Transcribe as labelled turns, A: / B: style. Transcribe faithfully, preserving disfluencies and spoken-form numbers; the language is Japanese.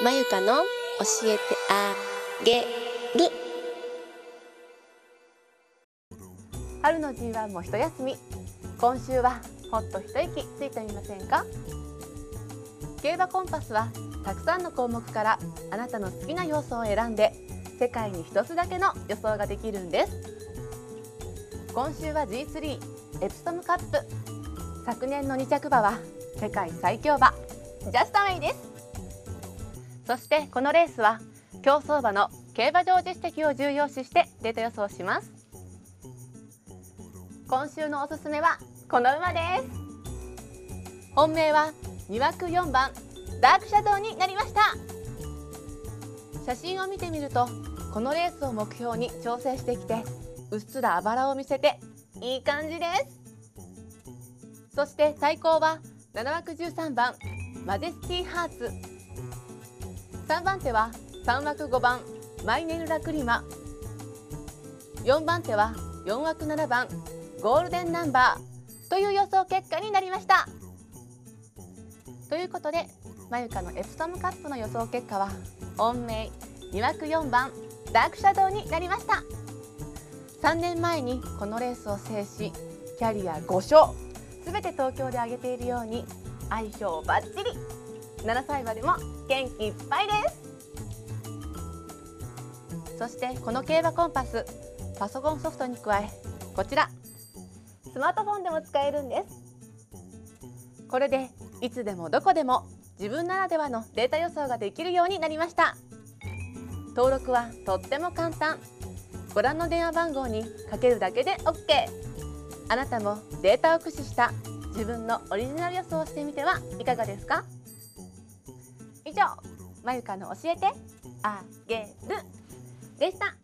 A: まゆかの教えてあげる。
B: 春の ジーワン も一休み。今週はほっと一息ついてみませんか。競馬コンパスはたくさんの項目からあなたの好きな要素を選んで世界に一つだけの予想ができるんです。今週は ジースリー エプソムカップ。昨年のに着馬は世界最強馬ジャスタウェイです。そしてこのレースは競走馬の競馬場実績を重要視してデータ予想します。今週のおすすめはこの馬です。本命はに枠よんばんダークシャドウになりました。写真を見てみるとこのレースを目標に調整してきてうっすらあばらを見せていい感じです。そして対抗はなな枠じゅうさんばんマジェスティハーツ、さんばん手はさん枠ごばんマイネルラクリマ、よんばん手はよん枠ななばんゴールデンナンバーという予想結果になりました。ということでまゆかのエプソムカップの予想結果は本命に枠よんばんダークシャドウになりました。さんねんまえにこのレースを制しキャリアご勝、すべて東京で挙げているように相性バッチリ、ななさい馬でも元気いっぱいです。そしてこの競馬コンパス、パソコンソフトに加えこちらスマートフォンでも使えるんです。これでいつでもどこでも自分ならではのデータ予想ができるようになりました。登録はとっても簡単。ご覧の電話番号にかけるだけで オーケー。 あなたもデータを駆使した自分のオリジナル予想をしてみてはいかがですか。以上、まゆかの教えてあげるでした。